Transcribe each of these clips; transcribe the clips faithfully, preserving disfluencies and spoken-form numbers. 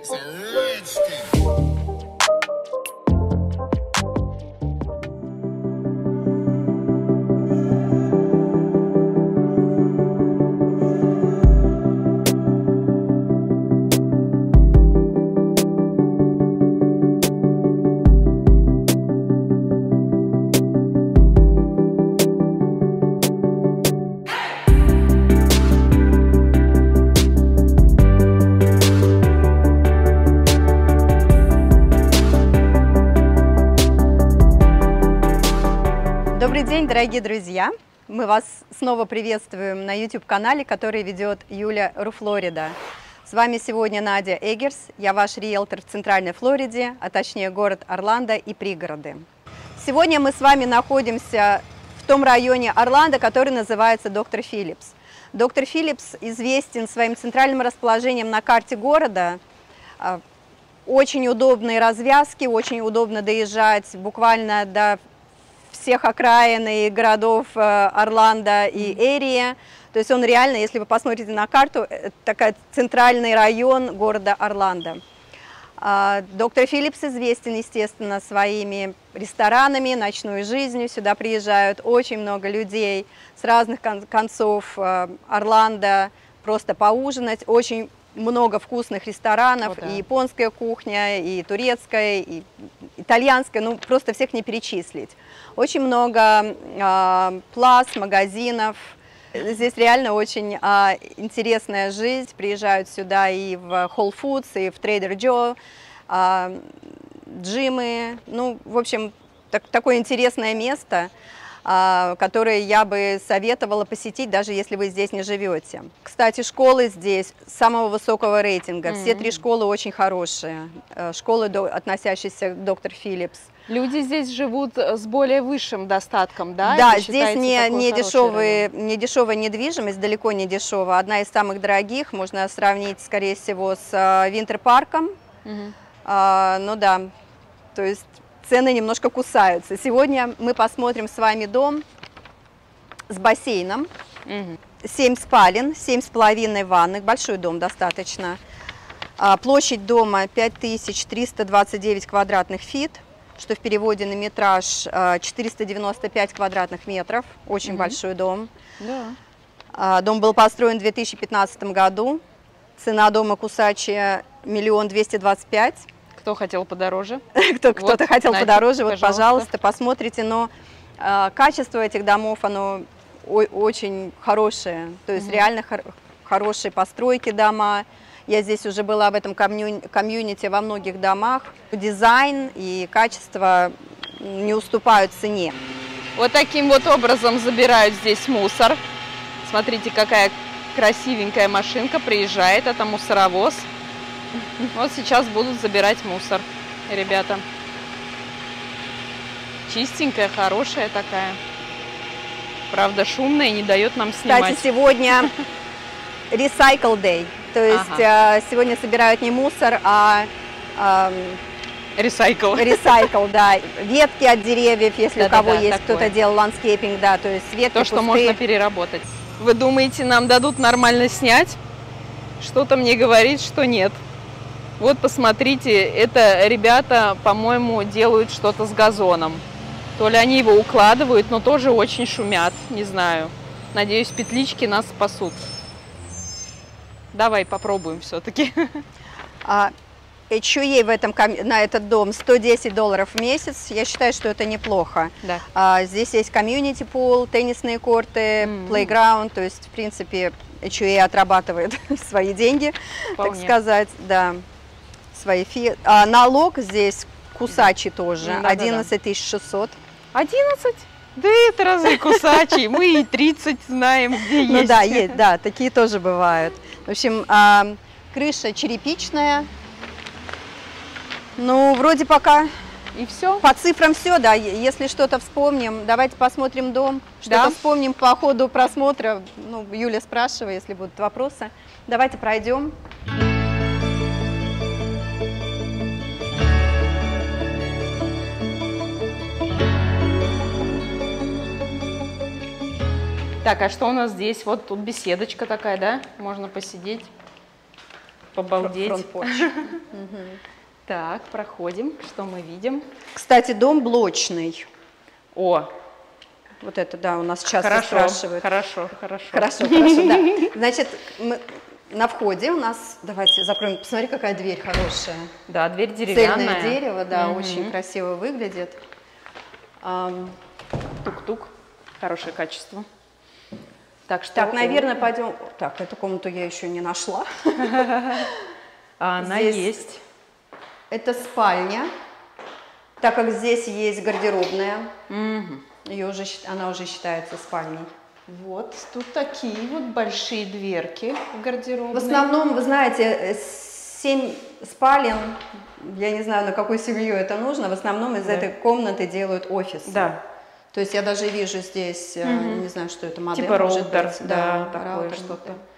Добрый день, дорогие друзья! Мы вас снова приветствуем на YouTube-канале, который ведет Юля Руфлорида. С вами сегодня Надя Эггерс, я ваш риэлтор в Центральной Флориде, а точнее город Орландо и пригороды. Сегодня мы с вами находимся в том районе Орландо, который называется Доктор Филлипс. Доктор Филлипс известен своим центральным расположением на карте города. Очень удобные развязки, очень удобно доезжать буквально до всех окраин и городов Орландо и Эрии. То есть он реально, если вы посмотрите на карту, это такой центральный район города Орландо. Доктор Филлипс известен, естественно, своими ресторанами, ночной жизнью. Сюда приезжают очень много людей с разных концов Орландо просто поужинать. Очень много вкусных ресторанов, oh, да. И японская кухня, и турецкая, и итальянская, ну просто всех не перечислить. Очень много э, плаз, магазинов. Здесь реально очень э, интересная жизнь. Приезжают сюда и в Whole Foods, и в Trader Joe, э, джимы. Ну, в общем, так, такое интересное место, э, которое я бы советовала посетить, даже если вы здесь не живете. Кстати, школы здесь самого высокого рейтинга. Mm-hmm. Все три школы очень хорошие. Школы, относящиеся к доктор Филлипс. Люди здесь живут с более высшим достатком, да? Да, здесь не, не, дешевые, не дешевая недвижимость, далеко не дешевая. Одна из самых дорогих, можно сравнить, скорее всего, с Винтер-парком. Угу. А, ну да, то есть цены немножко кусаются. Сегодня мы посмотрим с вами дом с бассейном. Угу. семь спален, семь с половиной ванных, большой дом достаточно. А, площадь дома пять тысяч триста двадцать девять квадратных фит, что в переводе на метраж четыреста девяносто пять квадратных метров. Очень mm-hmm. большой дом. Yeah. Дом был построен в две тысячи пятнадцатом году. Цена дома кусачая миллион двести двадцать пять. Кто хотел подороже? Кто, Кто-то хотел Надя, подороже, вот, пожалуйста. пожалуйста, посмотрите. Но э, качество этих домов, оно о- очень хорошее. То есть mm-hmm. реально хор- хорошие постройки дома. Я здесь уже была в этом комью... комьюнити во многих домах. Дизайн и качество не уступают цене. Вот таким вот образом забирают здесь мусор. Смотрите, какая красивенькая машинка приезжает. Это мусоровоз. Вот сейчас будут забирать мусор, ребята. Чистенькая, хорошая такая. Правда, шумная, не дает нам снимать. Кстати, сегодня Recycle Day. То есть ага. сегодня собирают не мусор, а ресайкл. Э, ресайкл, да. Ветки от деревьев, если да, у кого да, да, есть, кто-то делал ландскейпинг, да, то есть ветки То, пустые. что можно переработать. Вы думаете, нам дадут нормально снять? Что-то мне говорит, что нет. Вот посмотрите, это ребята, по-моему, делают что-то с газоном. То ли они его укладывают, но тоже очень шумят, не знаю. Надеюсь, петлички нас спасут. Давай попробуем все-таки. А, эйч ю эй в этом, на этот дом сто десять долларов в месяц. Я считаю, что это неплохо. Да. А, здесь есть комьюнити пул, теннисные корты, плейграунд. Mm-hmm. То есть, в принципе, эйч ю эй отрабатывает свои деньги, Вполне. так сказать. Да, свои фи... а, налог здесь кусачий тоже, mm-hmm. одиннадцать тысяч шестьсот. одиннадцать? Да это разве кусачий? Мы и тридцать знаем, где есть. Ну да, есть, да, такие тоже бывают. В общем, э, крыша черепичная. Ну, вроде пока и все. По цифрам все, да. Если что-то вспомним, давайте посмотрим дом. Что-то да. вспомним по ходу просмотра. Ну, Юля, спрашивай, если будут вопросы. Давайте пройдем. Так, а что у нас здесь? Вот тут беседочка такая, да? Можно посидеть, обалдеть. Фронт-порч. Так, проходим. Что мы видим? Кстати, дом блочный. О, Вот это, да, у нас часто хорошо, спрашивают. хорошо, хорошо. Хорошо, хорошо, да. Значит, мы на входе у нас, давайте закроем, посмотри, какая дверь хорошая. Да, дверь деревянная. Цельное дерево, да, Мгм. очень красиво выглядит. Ам, Тук-тук. Хорошее качество. Так, что... Так, наверное, пойдем... Так, эту комнату я еще не нашла. А она здесь- есть. Это спальня, так как здесь есть гардеробная, Мгм. ее уже, щ- она уже считается спальней. Вот, тут такие вот большие дверки в гардеробной. В основном, вы знаете, э, семь спален, я не знаю, на какую семью это нужно, в основном из Да. этой комнаты делают офис. Да, То есть я даже вижу здесь, э, Мгм. не знаю, что это, модель, типа может роутер, быть. да, такое раутер, что-то. модель.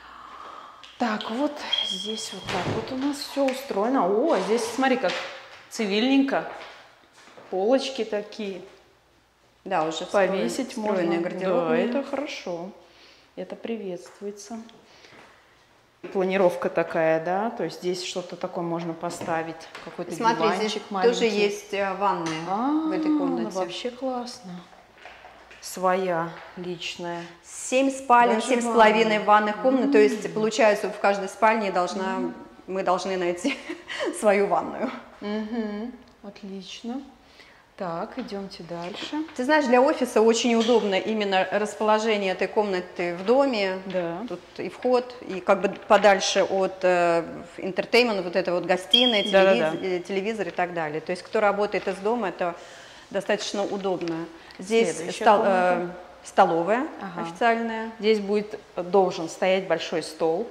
Так, вот здесь вот так вот у нас все устроено. О, здесь, смотри, как цивильненько. Полочки такие. Да, уже Повесить можно. встроенные Да, гардеробные. это хорошо. Это приветствуется. Планировка такая, да, то есть здесь что-то такое можно поставить. Какой-то Смотри, диванчик здесь маленький. тоже есть э, ванная А, в этой комнате. ну вообще классно. Своя личная. Семь спален, Даже семь с ванная. половиной ванных комнат, то есть получается в каждой спальне должна, мы должны найти свою ванную. Угу, отлично. Так, идемте дальше. Ты знаешь, для офиса очень удобно именно расположение этой комнаты в доме. Да. Тут и вход, и как бы подальше от э, entertainment, вот это вот гостиная, телевиз- Да-да-да. э, телевизор и так далее. То есть кто работает из дома, это достаточно удобно. Здесь Следующая стол- комната. э, столовая Ага. официальная. Здесь будет, должен стоять большой стол.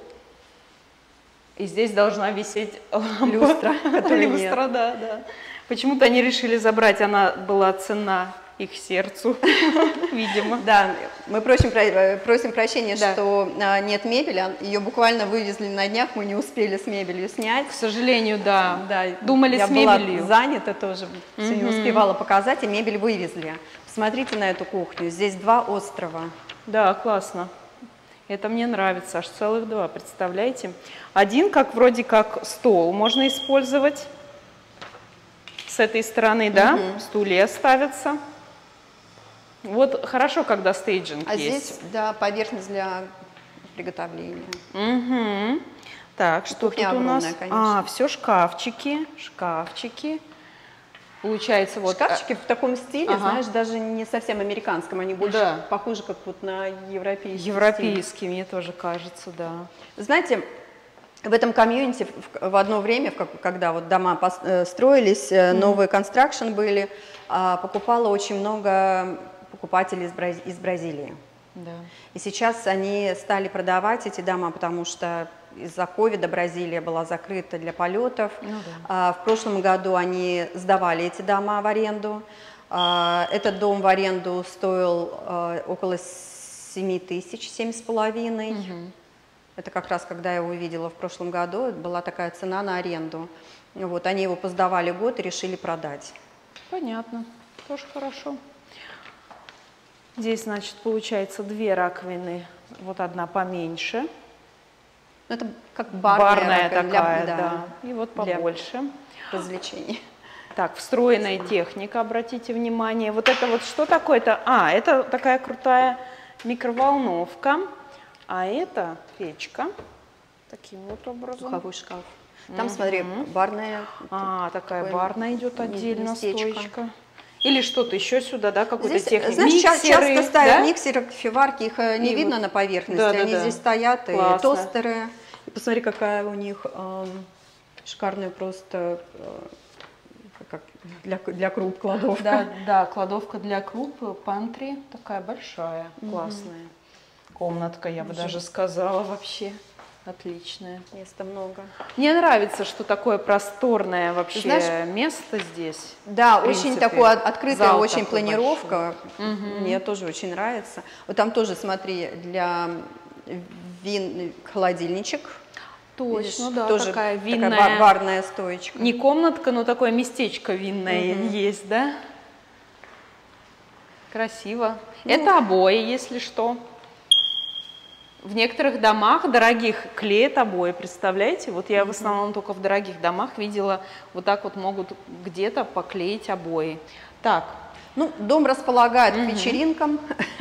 И здесь должна висеть лампа. Люстра, которой нет. Люстра, да, да. Почему-то они решили забрать, она была ценна их сердцу, видимо. Да, мы просим, про- э, просим прощения, Да. что а, нет мебели, ее буквально вывезли на днях, мы не успели с мебелью снять. К сожалению, да. Да, Думали я с была мебелью. занята тоже, все не Мгм. успевала показать, и мебель вывезли. Посмотрите на эту кухню, здесь два острова. Да, классно. Это мне нравится, аж целых два, представляете? Один, как вроде как стол можно использовать. С этой стороны, да, стулья ставятся. Вот хорошо, когда стейджинг А есть. здесь, да, поверхность для приготовления. Угу. Так, что Кухня тут у нас? огромная, конечно. А, все шкафчики, шкафчики. Получается, вот... Шкафчики в таком стиле, Ага. знаешь, даже не совсем американском, они больше Да. похожи как вот на европейский стиль. Европейский, мне тоже кажется, да. Знаете, в этом комьюнити в, в одно время, в как- когда вот дома пос- э, строились, э, новые констракшн были, а, покупало очень много покупателей из, Брази- из Бразилии. Да. И сейчас они стали продавать эти дома, потому что из-за ковида Бразилия была закрыта для полетов. Ну да. А, в прошлом году они сдавали эти дома в аренду. А, этот дом в аренду стоил а, около семи тысяч, семь с половиной. Это как раз, когда я его увидела в прошлом году, была такая цена на аренду. Вот, они его поздавали год и решили продать. Понятно, тоже хорошо. Здесь, значит, получается две раковины, вот одна поменьше, Ну, это как барная, барная раковина для- такая, да, да, и вот для побольше. развлечений. Так, встроенная техника, обратите внимание. Вот это вот что такое-то? А, это такая крутая микроволновка, а это печка, таким вот образом. Духовой шкаф. Там, смотри, барная. А, такая такое барная идет ме- отдельно, местечко. стоечка. Или что-то еще сюда, да, какую-то Здесь, технику. знаешь, ча- Миксеры, часто ставят да? миксеры, кофеварки, их э, не И видно вот- на поверхности, да, да, они да. здесь стоят, и Классно. тостеры. И посмотри, какая у них эм, шикарная просто э, как для, для круп кладовка. Да, да, кладовка для круп, пантри, такая большая, классная. Комнатка, я бы даже сказала, вообще отличная. Места много. Мне нравится, что такое просторное вообще Знаешь, место здесь. Да, В очень принципе, такое от- открытая зал очень такой планировка. большой. Мгм. Мне тоже очень нравится. Вот там тоже, смотри, для вин холодильничек. Точно, Видишь, да, тоже такая такая винная. ба- барная стоечка. Не комнатка, но такое местечко винное Мгм. есть, да? Красиво. Ну. Это обои, если что. В некоторых домах дорогих клеят обои, представляете? Вот я в основном только в дорогих домах видела, вот так вот могут где-то поклеить обои. Так. Ну, дом располагает Угу. к вечеринкам.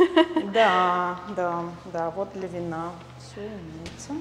Да, да, да, вот для вина все имеется.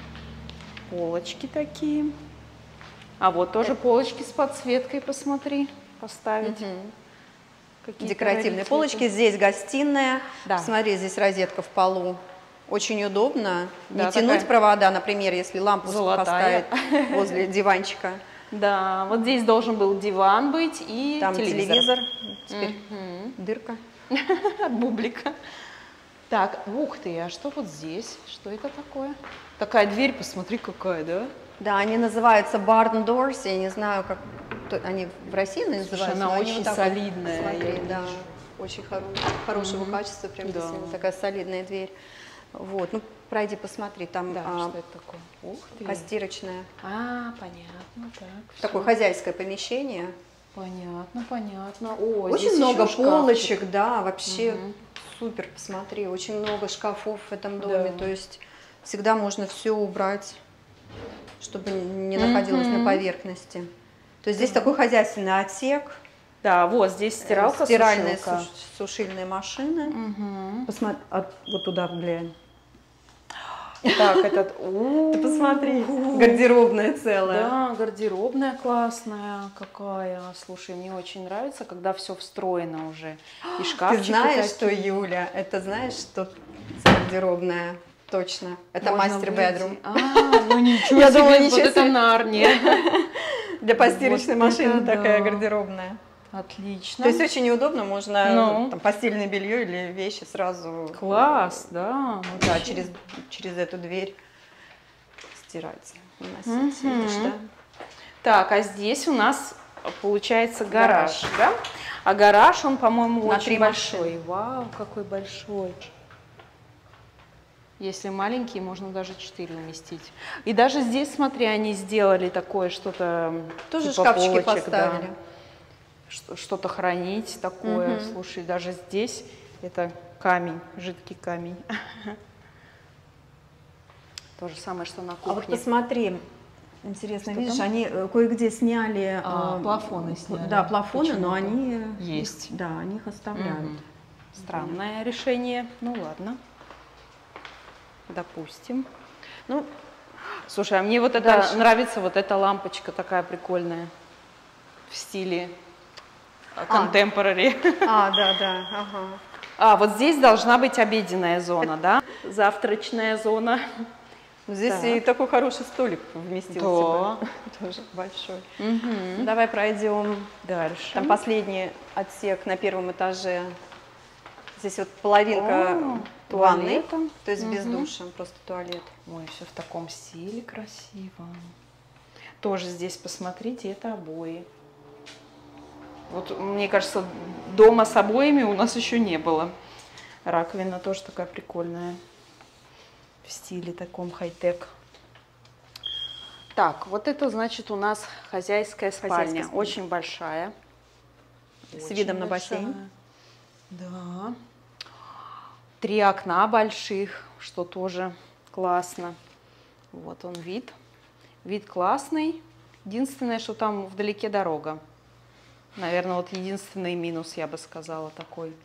Полочки такие. А вот тоже полочки с подсветкой, посмотри, поставить. Угу. Декоративные полочки. Здесь гостиная. Да. Смотри, здесь розетка в полу. Очень удобно. Да, не тянуть такая провода, например, если лампу золотая поставить возле диванчика. Да, вот здесь должен был диван быть и там телевизор. телевизор. Теперь угу. дырка. От бублика. Так, ух ты, а что вот здесь? Что это такое? Такая дверь, посмотри, какая, да? Да, они называются barn doors, я не знаю, как они в России называются. Слушай, она очень вот солидная. Вот, смотри, да, очень хоро хорошего mm-hmm. качества, прям да. действительно такая солидная дверь. Вот, ну пройди, посмотри, там да, а, что это такое? Ух ты. Постирочная. А, понятно, так. Такое все. Хозяйское помещение. Понятно, понятно. О, очень много полочек, да, вообще угу. супер, посмотри, очень много шкафов в этом доме, да. то есть всегда можно все убрать, чтобы не находилось угу. на поверхности. То есть здесь да. такой хозяйственный отсек. Да, вот здесь стиралка, стиральная сушилка. Суш, сушильная машина. Угу. Посмотри, а, вот туда глянь. Так, этот... Ты посмотри, гардеробная целая. Да, гардеробная классная какая. Слушай, мне очень нравится, когда все встроено уже. И шкафчики. Ты знаешь, что, Юля, это знаешь, что гардеробная? Точно. Это мастер бедрум. А, ну ничего Я себе, думала, вот это Нарния. Для постирочной машины такая гардеробная. Отлично. То есть очень неудобно, можно ну. там, постельное белье или вещи сразу. Класс, да. Да, через, через эту дверь стирать, носить, угу. видишь, да? Так, а здесь у нас получается гараж, гараж. да? А гараж, он, по-моему, очень большой. Машины. Вау, какой большой. Если маленький, можно даже четыре уместить. И даже здесь, смотри, они сделали такое что-то. Тоже типа шкафчики полочек, поставили. Да. Что-то хранить такое. Угу. Слушай, даже здесь это камень, жидкий камень. То же самое, что на кухне. А вот посмотри, интересно, что видишь, там? Они кое-где сняли а, плафоны, сняли. Да, плафоны, почему-то. Но они есть. Да, они их оставляют. Угу. Странное угу. решение. Ну ладно, допустим. Ну, слушай, а мне вот это дальше. Нравится, вот эта лампочка такая прикольная в стиле contemporary. А, да, да, ага. А, вот здесь должна быть обеденная зона, да? Завтрачная зона. Здесь так. И такой хороший столик вместился. Да. Тоже большой. Угу. Давай пройдем дальше. Там последний отсек на первом этаже. Здесь вот половинка О, ванны, то есть угу. без душа, просто туалет. Ой, все в таком стиле красиво. Тоже здесь, посмотрите, это обои. Вот, мне кажется, дома с обоями у нас еще не было. Раковина тоже такая прикольная. В стиле таком хай-тек. Так, вот это, значит, у нас хозяйская спальня. Хозяйская спальня. Очень большая. С Очень видом большая. На бассейн. Да. Три окна больших, что тоже классно. Вот он вид. Вид классный. Единственное, что там вдалеке дорога. Наверное, вот единственный минус, я бы сказала, такой.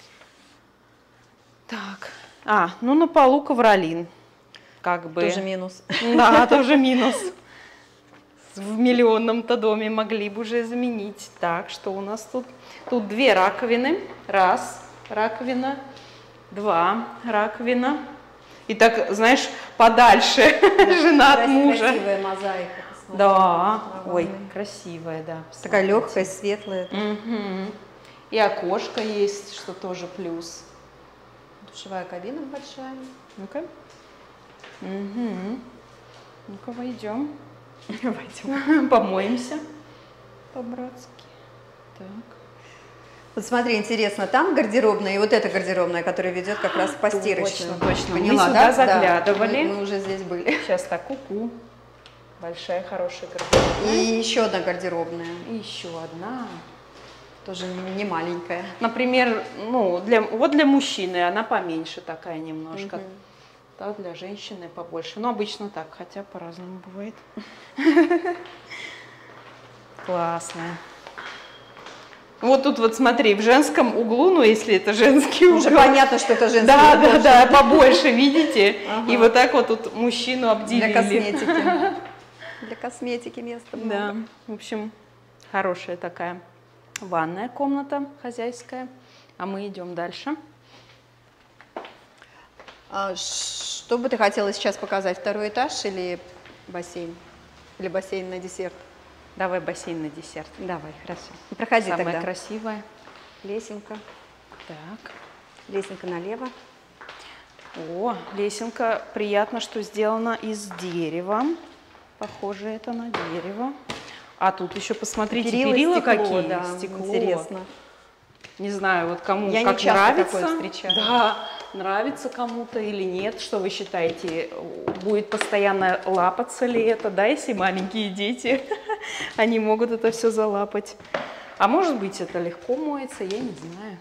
Так. А, ну на полу ковролин. Как бы. Тоже минус. Да, тоже минус. В миллионном-то доме могли бы уже заменить. Так, что у нас тут? Тут две раковины. Раз раковина. Два раковина. И так, знаешь, подальше жена от мужа. Красивая мозаика. Да, ой, красивая, да. Такая легкая, светлая. Угу. И окошко есть, что тоже плюс. Душевая кабина большая. Ну-ка. Угу. Ну-ка, войдем. Войдем. Помоемся по-братски. Так. Вот смотри, интересно, там гардеробная и вот эта гардеробная, которая ведет как раз в постирочную. Точно, точно. Поняла, мы сюда да? заглядывали. Да, мы, мы уже здесь были. Сейчас так, ку-ку. Большая, хорошая гардеробная. И еще одна гардеробная. И еще одна. Тоже не маленькая. Например, ну, для, вот для мужчины она поменьше такая немножко. Угу. та для женщины побольше. Но обычно так, хотя по-разному бывает. Классная. Вот тут вот смотри, в женском углу, ну если это женский угол. Уже понятно, что это женский да, угол. Да, да, да, побольше, видите? Ага. И вот так вот тут мужчину обделили. Для косметики. Для косметики места много. Да, в общем, хорошая такая ванная комната хозяйская. А мы идем дальше. А что бы ты хотела сейчас показать? Второй этаж или бассейн? Или бассейн на десерт? Давай бассейн на десерт. Давай, хорошо. Проходи Самая тогда. красивая. Лесенка. Так. Лесенка налево. О, лесенка, приятно, что сделана из дерева. Похоже это на дерево. А тут еще посмотрите, перила, перила стекло, какие. Да, стекло. Интересно. Не знаю, вот кому Я как не часто нравится. такое встречаю. Да, нравится кому-то или нет. Что вы считаете, будет постоянно лапаться ли это, да, если маленькие дети, они могут это все залапать. А может быть, это легко моется, я не знаю.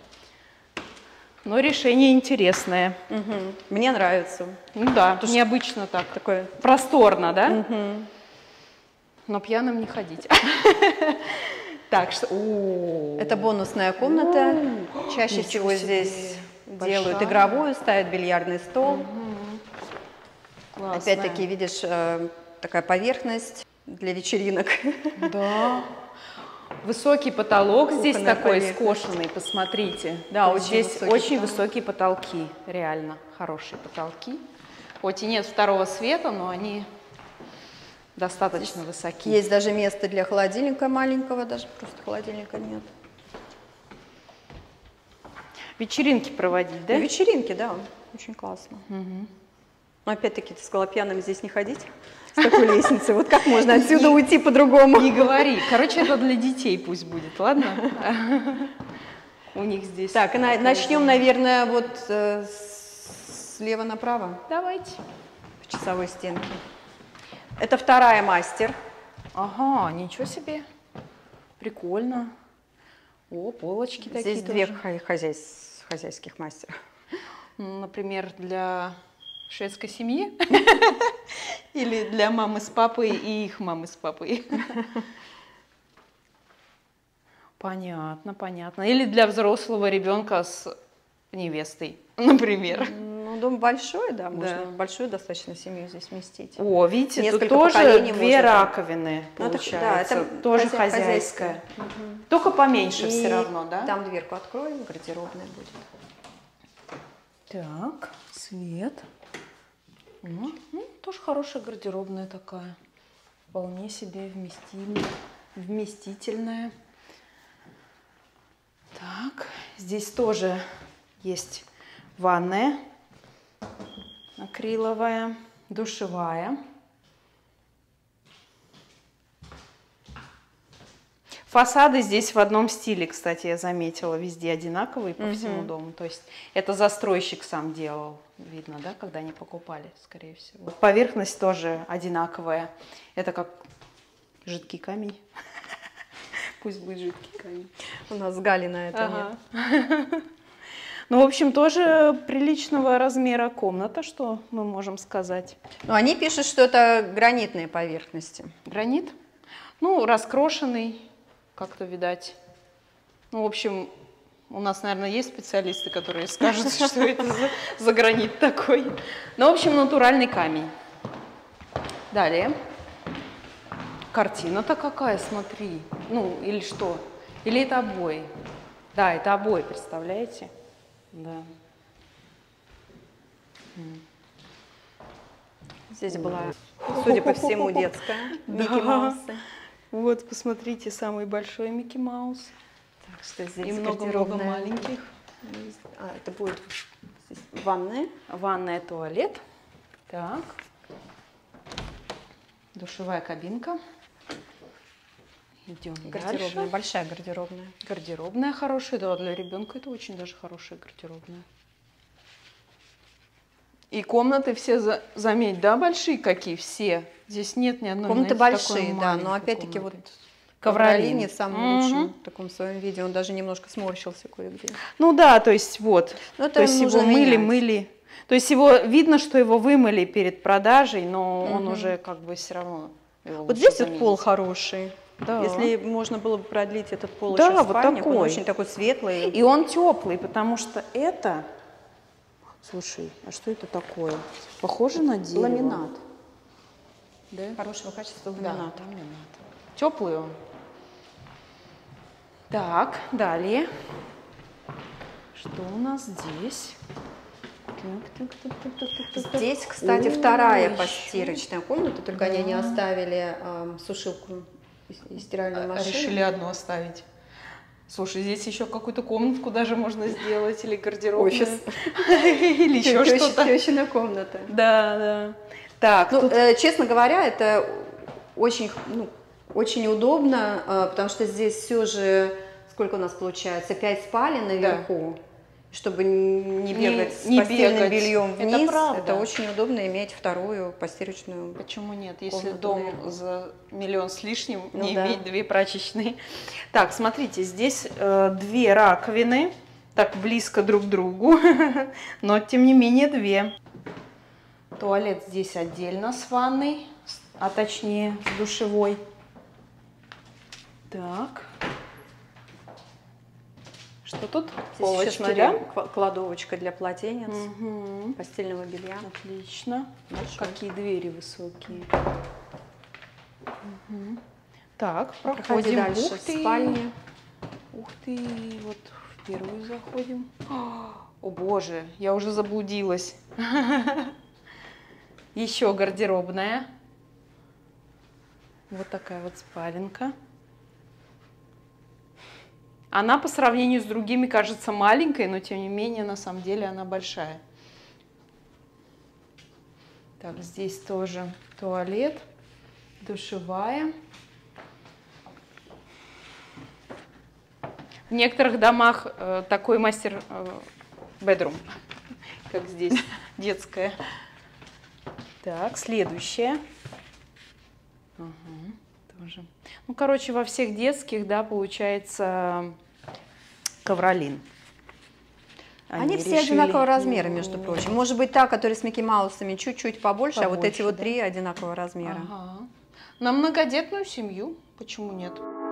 Но решение интересное. Угу. Мне нравится. Ну да, Потому необычно так. Такое просторно, да? Угу. Но пьяным не ходить. Так что, это бонусная комната. Чаще всего здесь делают игровую, ставят бильярдный стол. Опять-таки, видишь, такая поверхность для вечеринок. Да. Высокий потолок здесь такой скошенный, посмотрите. Да, вот здесь очень высокие потолки, реально хорошие потолки. Хоть и нет второго света, но они достаточно высокие. Есть даже место для холодильника маленького, даже просто холодильника нет. Вечеринки проводить, да? Ну, вечеринки, да, очень классно. Угу. Но опять-таки, ты сказала, пьяным здесь не ходить с такой лестницы. Вот как можно отсюда уйти по-другому? Не говори. Короче, это для детей пусть будет, ладно? У них здесь. Так, начнем, наверное, вот слева направо. Давайте. В часовой стенке. Это вторая мастер. Ага, ничего себе. Прикольно. О, полочки такие. Здесь две хозяй... хозяйских мастера. Например, для шведской семьи или для мамы с папой и их мамы с папой. Понятно, понятно. Или для взрослого ребенка с невестой, например. Ну, дом большой, да, можно да. большую достаточно семью здесь вместить. О, видите, несколько тут тоже две раковины, получается, да, это тоже хозяйская. хозяйская. Угу. Только поменьше и все равно, да? Там дверку откроем, гардеробная будет. Так, свет. Ну, ну, тоже хорошая гардеробная такая. Вполне себе вместительная. вместительная. Так, здесь тоже есть ванная акриловая, душевая. Фасады здесь в одном стиле, кстати, я заметила, везде одинаковые по mm-hmm. всему дому. То есть это застройщик сам делал, видно, да, когда они покупали, скорее всего. Поверхность тоже одинаковая. Это как жидкий камень. Пусть будет жидкий камень. У нас с Галей на это ага. нет. Ну, в общем, тоже приличного размера комната, что мы можем сказать. Ну, они пишут, что это гранитные поверхности. Гранит? Ну, раскрошенный, как-то видать. Ну, в общем, у нас, наверное, есть специалисты, которые скажут, что это за, за гранит такой. Ну, в общем, натуральный камень. Далее. Картина-то какая, смотри. Ну, или что? Или это обои? Да, это обои, представляете? Да. Здесь была, судя по всему, детская. Микки Маусы. Вот, посмотрите, самый большой Микки Маус. Так что здесь и много-много маленьких. А, это будет здесь ванная. Ванная, туалет. Так. Душевая кабинка. Идем гардеробная, дальше. Большая гардеробная. Гардеробная хорошая, да, для ребенка это очень даже хорошая гардеробная. И комнаты все, за, заметь, да, большие какие, все. Здесь нет ни одной, комнаты знаете, большие, да, но опять-таки вот ковролин в самом mm-hmm. лучшем в таком своем виде, он даже немножко сморщился кое-где. Ну да, то есть вот, ну, то есть его мыли, менять. мыли. То есть его видно, что его вымыли перед продажей, но Угу. он уже как бы все равно. Вот здесь вот пол хороший. Да. Если можно было бы продлить этот пол Да, еще в вот спальник, он такой. очень такой светлый. И он теплый, потому что это... Слушай, а что это такое? Похоже на дерево. Ламинат. Да? Хорошего качества Да, ламинат. ламинат. Теплый он. Так, далее. Что у нас здесь? Так, так, так, так, так, так, так. Здесь, кстати, Ой, вторая еще. постирочная комната, только они не оставили э, сушилку и, и стиральную машину. Решили одну оставить. Слушай, здесь еще какую-то комнатку даже можно сделать, или гардеробную. Офис. Или еще Теща- что-то. тещина комната. Да, да. Так, Ну, тут... э, честно говоря, это очень, ну, очень удобно, э, потому что здесь все же, сколько у нас получается, пять спален наверху, чтобы не бегать с не постельным бегать. бельем Это вниз. правда. Это очень удобно иметь вторую постирочную. Почему нет? Если комнату дом наверху. за миллион с лишним, Ну не да. иметь две прачечные. Так, смотрите, здесь э, две раковины, так близко друг к другу, но тем не менее две. Туалет здесь отдельно с ванной, с- а точнее с душевой. Так. Что тут? Здесь еще, Полочки, смотри, да? кла- кладовочка для полотенец, Мгм. постельного белья. Отлично. Большой. Какие двери высокие. Мгм. Так, Проходи проходим. дальше Ух в ты. спальне. Ух ты, вот в первую заходим. О боже, я уже заблудилась. Еще гардеробная. Вот такая вот спаленка. Она по сравнению с другими кажется маленькой, но тем не менее на самом деле она большая. Так, здесь тоже туалет, душевая. В некоторых домах э, такой мастер э, bedroom, как здесь, детская. Так, следующее. Ага, тоже. Ну, короче, во всех детских, да, получается ковролин. Они, все решили- одинакового размера, между прочим. Может быть, та, которая с Микки Маусами, чуть-чуть побольше, а вот Побольше, эти вот да. три одинакового размера. Ага. На многодетную семью, почему нет?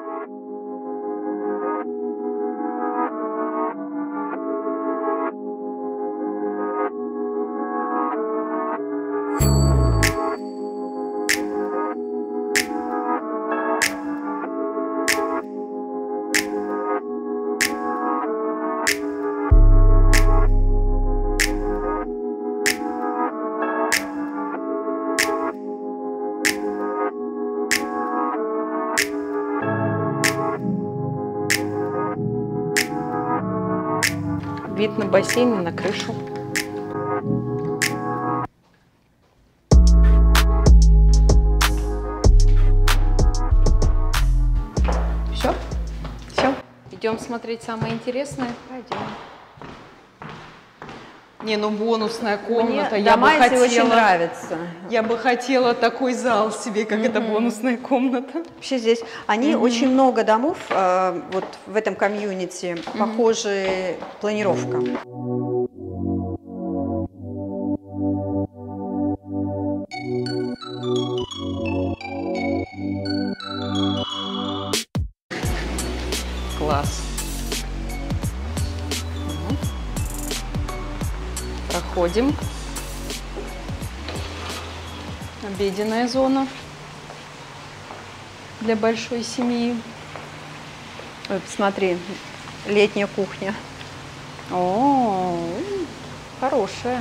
Вид на бассейн и на крышу. Все? Все. Идем смотреть самое интересное. Пойдем. Не, ну бонусная Мне комната. Я бы дома эти очень хотела, нравятся. я бы хотела такой зал себе, как эта бонусная комната. Вообще здесь они очень много домов э, вот в этом комьюнити похожая планировка. Класс. Мгм. Проходим. Обеденная зона для большой семьи. Ой, посмотри, летняя кухня. О, хорошая.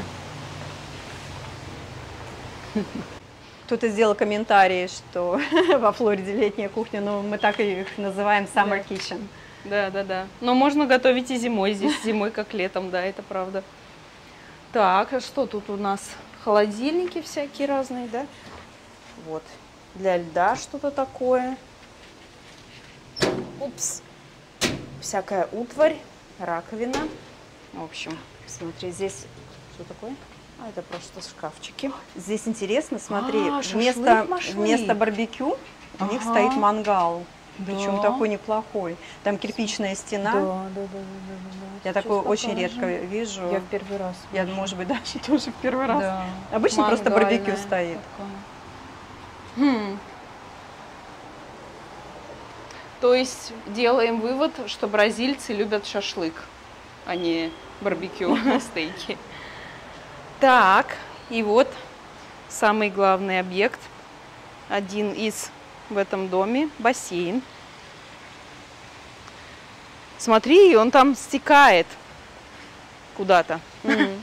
Кто-то сделал комментарий, что во Флориде летняя кухня, но мы так их называем summer kitchen. Да, да, да. Но можно готовить и зимой. Здесь зимой, как летом, да, это правда. Так, а что тут у нас? Холодильники всякие разные, да? Вот. Для льда что-то такое. Упс. Всякая утварь, раковина. В общем, Смотри, здесь, что такое? А, это просто шкафчики. здесь интересно, смотри, А, шашлык, вместо, машлык. вместо барбекю у них Ага. стоит мангал. Причем такой неплохой. Там кирпичная стена. Да, да, да, да, да, да. Я такое очень редко вижу. Я в первый раз. Я, вижу. может быть, даже тоже в первый раз. Да. Обычно просто Мангальная барбекю стоит. Хм. То есть делаем вывод, что бразильцы любят шашлык, а не барбекю, стейки. Так, и вот самый главный объект. Один из в этом доме бассейн. Смотри, он там стекает куда-то. Mm-hmm.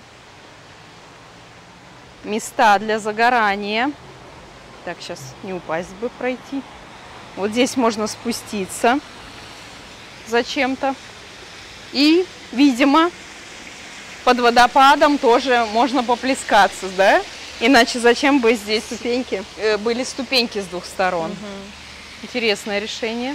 Места для загорания. Так, сейчас не упасть бы пройти. Вот здесь можно спуститься зачем-то. И, видимо, под водопадом тоже можно поплескаться, да? Иначе зачем бы здесь ступеньки? Были ступеньки с двух сторон. Угу. Интересное решение.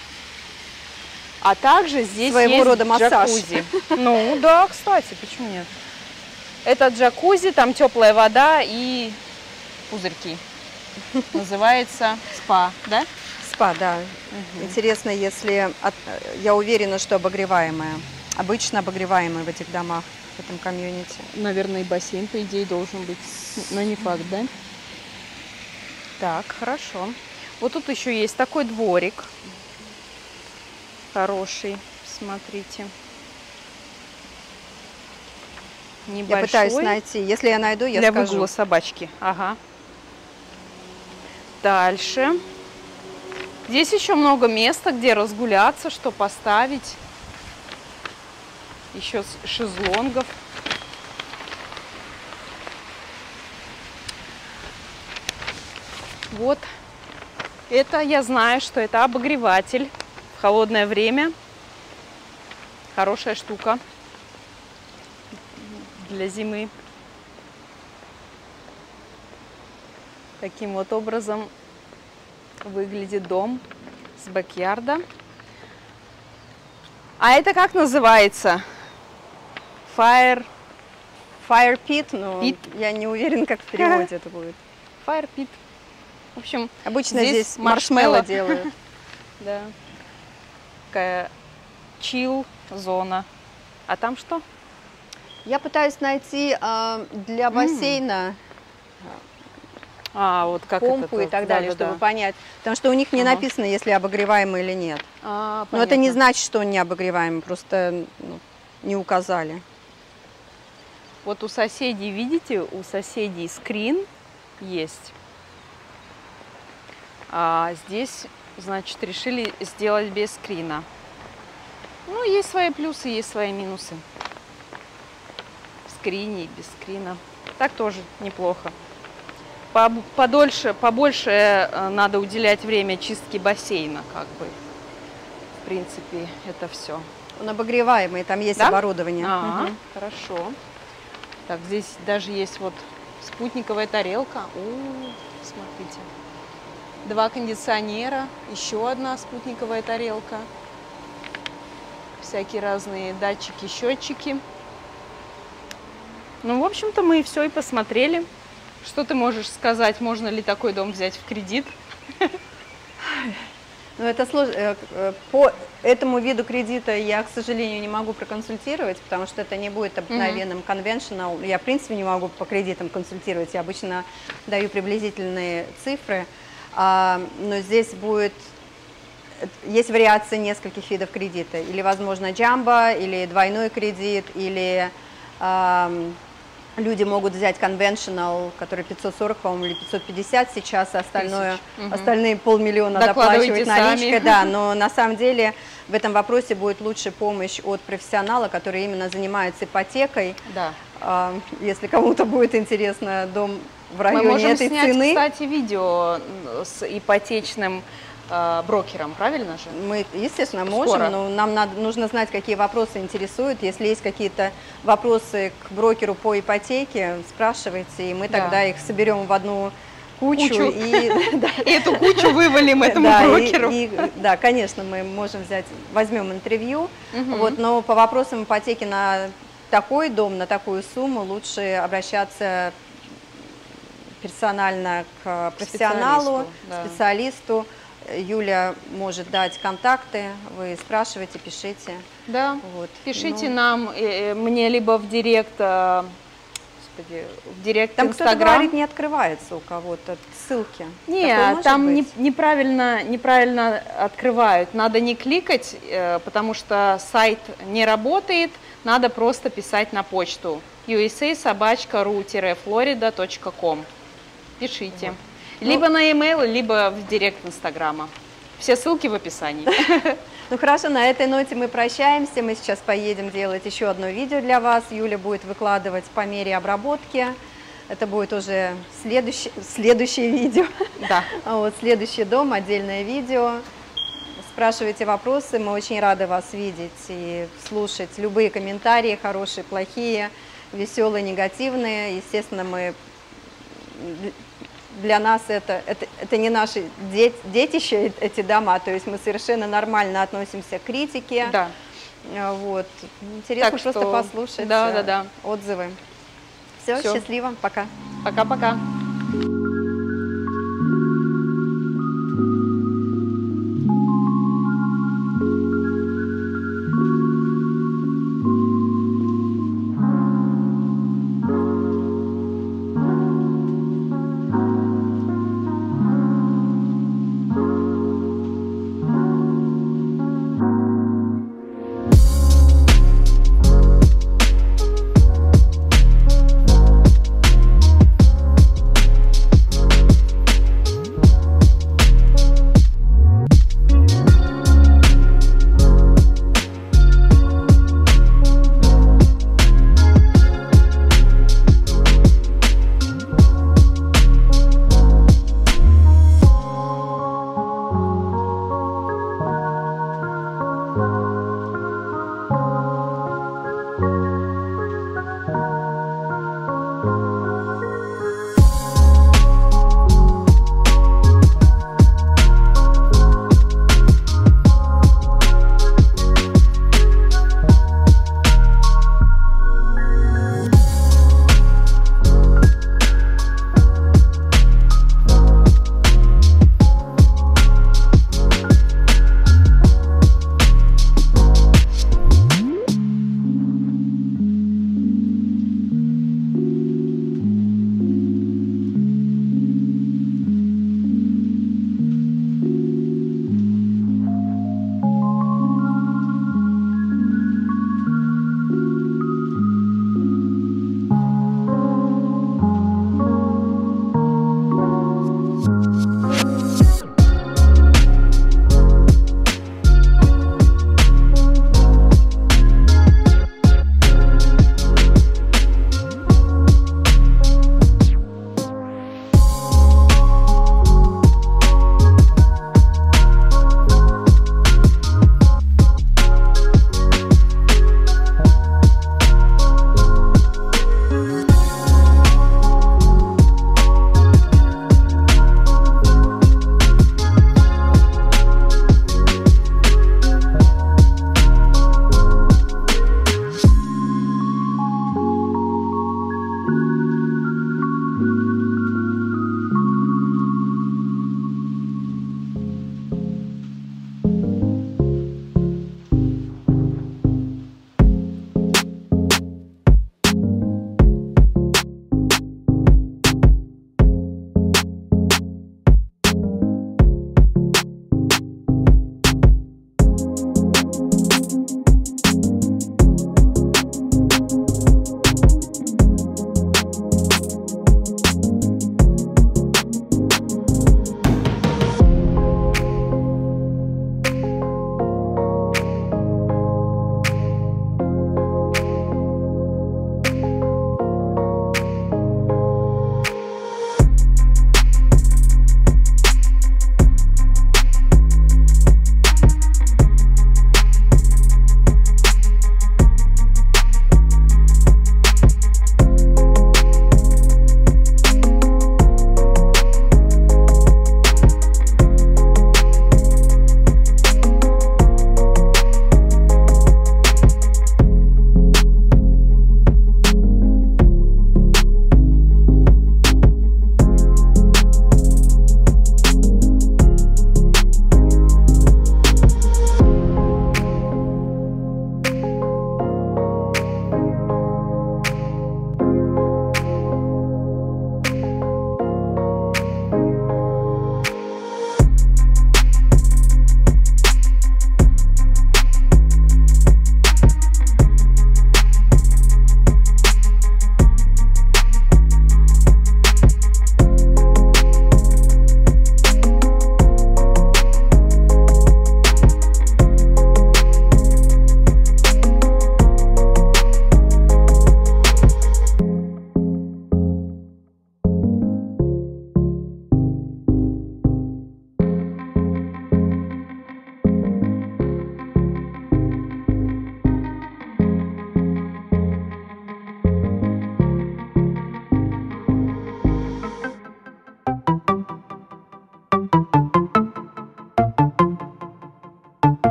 А также здесь своего есть рода массаж. Джакузи. Ну да, кстати, почему нет? Это джакузи, там теплая вода и пузырьки. Называется спа, да? Спа, да. Угу. Интересно, если... От... Я уверена, что обогреваемая. Обычно обогреваемая в этих домах, в этом комьюнити. Наверное, и бассейн, по идее, должен быть. Но не факт, да? Так, хорошо. Вот тут еще есть такой дворик. Хороший. Смотрите. Небольшой. Я пытаюсь найти. Если я найду, я для скажу. выгула собачки. Ага. Дальше. Здесь еще много места, где разгуляться, что поставить. Еще шезлонгов. Вот. Это я знаю, что это обогреватель в холодное время. Хорошая штука для зимы. Таким вот образом выглядит дом с бэк-ярда. А это как называется? Fire... Fire pit, но Pit. Я не уверена, как в переводе это будет. Fire pit. В общем, обычно здесь, здесь маршмелло делают. Да. Такая чил-зона. А там что? Я пытаюсь найти э, для бассейна а, вот как помпу это, и так да, далее, да, чтобы да. понять. Потому что у них не ага. написано, если обогреваемый или нет. А, но это не значит, что он не обогреваемый, просто ну, не указали. Вот у соседей, видите, у соседей скрин есть. А здесь, значит, решили сделать без скрина. Ну, есть свои плюсы, есть свои минусы. В скрине и без скрина. Так тоже неплохо. Подольше, побольше надо уделять время чистке бассейна, как бы. В принципе, это все. Он обогреваемый, там есть да? оборудование. А, угу. Хорошо. Так, здесь даже есть вот спутниковая тарелка. О, смотрите. Два кондиционера, еще одна спутниковая тарелка. Всякие разные датчики, счетчики. Ну, в общем-то, мы все и посмотрели. Что ты можешь сказать, можно ли такой дом взять в кредит? Ну, это сложно. По этому виду кредита я, к сожалению, не могу проконсультировать, потому что это не будет обыкновенным конвеншнл. Я, в принципе, не могу по кредитам консультировать. Я обычно даю приблизительные цифры. Но здесь будет... Есть вариации нескольких видов кредита. Или, возможно, джамбо, или двойной кредит, или... Люди могут взять conventional, который пятьсот сорок, по-моему, или пятьсот пятьдесят сейчас, а остальное, угу. остальные полмиллиона доплачивать наличкой. Да, но на самом деле в этом вопросе будет лучше помощь от профессионала, который именно занимается ипотекой. Да. А, если кому-то будет интересно дом в районе Мы можем этой снять, цены. Кстати, видео с ипотечным брокером, правильно же? Мы, естественно, можем, Скоро. но нам надо, нужно знать, какие вопросы интересуют. Если есть какие-то вопросы к брокеру по ипотеке, спрашивайте, и мы да. тогда их соберем в одну кучу. кучу. И, да. и эту кучу вывалим этому да, брокеру. И, и, да, конечно, мы можем взять, возьмем интервью, угу. вот, но по вопросам ипотеки на такой дом, на такую сумму лучше обращаться персонально к профессионалу, специалисту. Да. специалисту. Юля может дать контакты, вы спрашиваете, пишите. Да, вот. пишите ну, нам, э, мне либо в директ, э, господи, в директ Там кто-то Инстаграм. говорит, не открывается у кого-то ссылки. Нет, там не, неправильно, неправильно открывают. Надо не кликать, э, потому что сайт не работает, надо просто писать на почту ю эс эй собака ру флорида точка ком. Пишите. Вот. Либо ну, на e-mail, либо в директ Инстаграма. Все ссылки в описании. Ну хорошо, на этой ноте мы прощаемся. Мы сейчас поедем делать еще одно видео для вас. Юля будет выкладывать по мере обработки. Это будет уже следующее, следующее видео. Да. Вот, следующий дом, отдельное видео. Спрашивайте вопросы, мы очень рады вас видеть и слушать любые комментарии, хорошие, плохие, веселые, негативные. Естественно, мы... Для нас это, это, это не наши дет, детища, эти дома, то есть мы совершенно нормально относимся к критике. Да. Вот. Интересно Так просто что... послушать да, да, да. отзывы. Все, Все. счастливо, пока. Пока-пока.